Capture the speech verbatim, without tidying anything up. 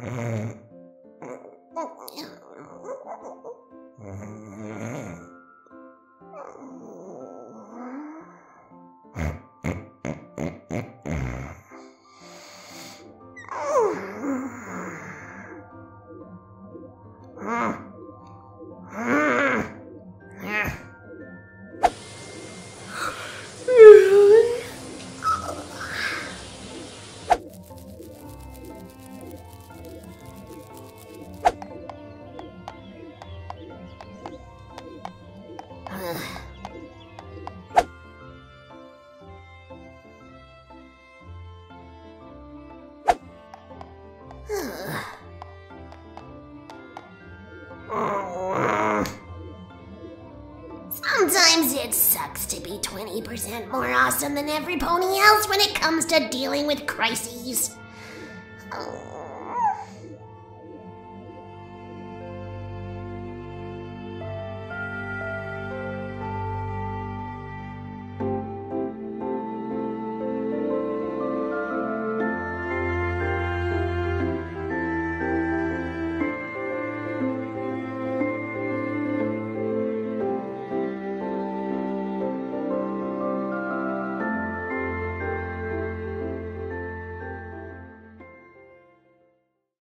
Sometimes it sucks to be twenty percent more awesome than every pony else when it comes to dealing with crises. Oh.